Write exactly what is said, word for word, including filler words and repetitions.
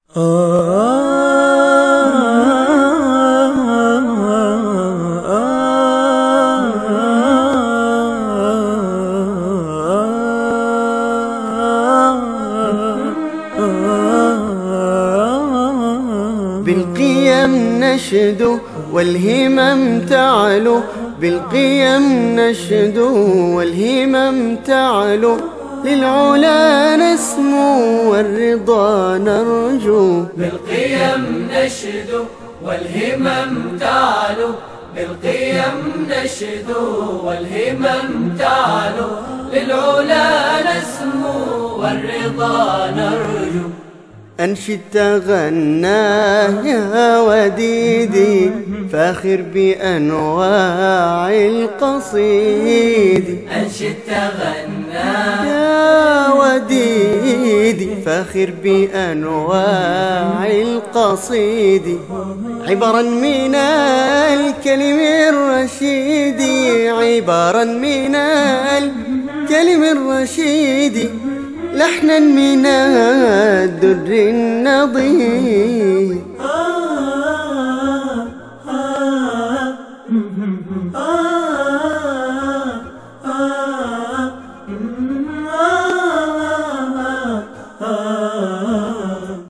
بالقيم نشدو والهمم تعلو، بالقيم نشدو والهمم تعلو، للعلا نسمو والرضا نرجو. بالقيم نشدو والهمم تعلو، بالقيم نشدو والهمم تعلو، للعلا نسمو والرضا نرجو. أنشد تغناه يا وديدي، فاخر بأنواع القصيد. أنشد تغناه يا وديدي، فاخر بأنواع القصيد، عبرا من الكلم الرشيد، عبرا من الكلم الرشيد، لحنا من الدر النضيد.